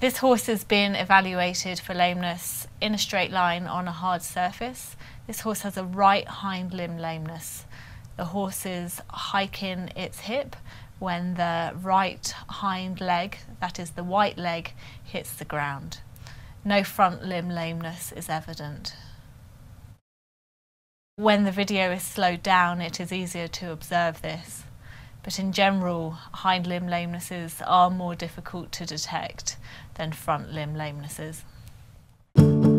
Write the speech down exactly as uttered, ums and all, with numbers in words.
This horse has been evaluated for lameness in a straight line on a hard surface. This horse has a right hind limb lameness. The horse is hiking its hip when the right hind leg, that is the white leg, hits the ground. No front limb lameness is evident. When the video is slowed down, it is easier to observe this, but in general, hind limb lamenesses are more difficult to detect than front limb lamenesses.